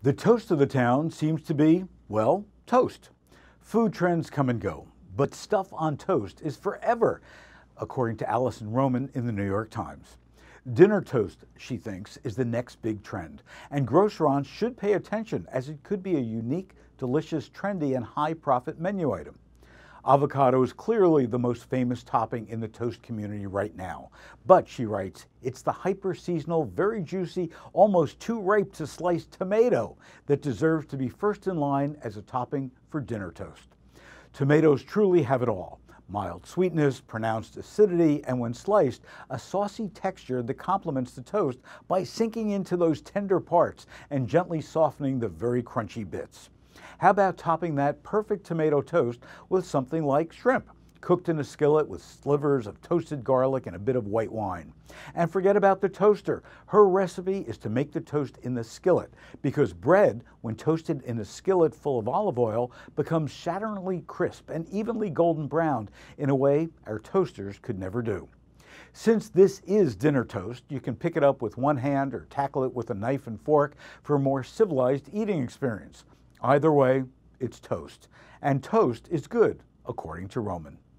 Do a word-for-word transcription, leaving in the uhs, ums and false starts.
The toast of the town seems to be, well, toast. Food trends come and go, but stuff on toast is forever, according to Alison Roman in the New York Times. Dinner toast, she thinks, is the next big trend, and grocerants should pay attention as it could be a unique, delicious, trendy, and high-profit menu item. Avocado is clearly the most famous topping in the toast community right now. But, she writes, it's the hyper-seasonal, very juicy, almost too ripe to slice tomato that deserves to be first in line as a topping for dinner toast. Tomatoes truly have it all. Mild sweetness, pronounced acidity, and when sliced, a saucy texture that complements the toast by sinking into those tender parts and gently softening the very crunchy bits. How about topping that perfect tomato toast with something like shrimp, cooked in a skillet with slivers of toasted garlic and a bit of white wine? And forget about the toaster. Her recipe is to make the toast in the skillet, because bread, when toasted in a skillet full of olive oil, becomes shatteringly crisp and evenly golden brown in a way our toasters could never do. Since this is dinner toast, you can pick it up with one hand or tackle it with a knife and fork for a more civilized eating experience. Either way, it's toast. And toast is good, according to Roman.